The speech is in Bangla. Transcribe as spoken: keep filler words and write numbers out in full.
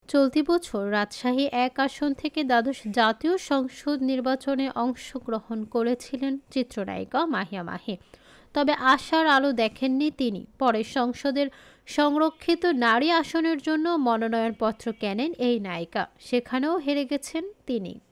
চলতি বছর রাজশাহী এক আসন থেকে দ্বাদশ জাতীয় সংসদ নির্বাচনে অংশগ্রহণ করেছিলেন চিত্রনায়িকা মাহিয়া মাহি। তবে আশার আলো দেখেননি তিনি। পরে সংসদের সংরক্ষিত নারী আসনের জন্য মনোনয়নপত্র কেনেন এই নায়িকা, সেখানেও হেরে গেছেন তিনি।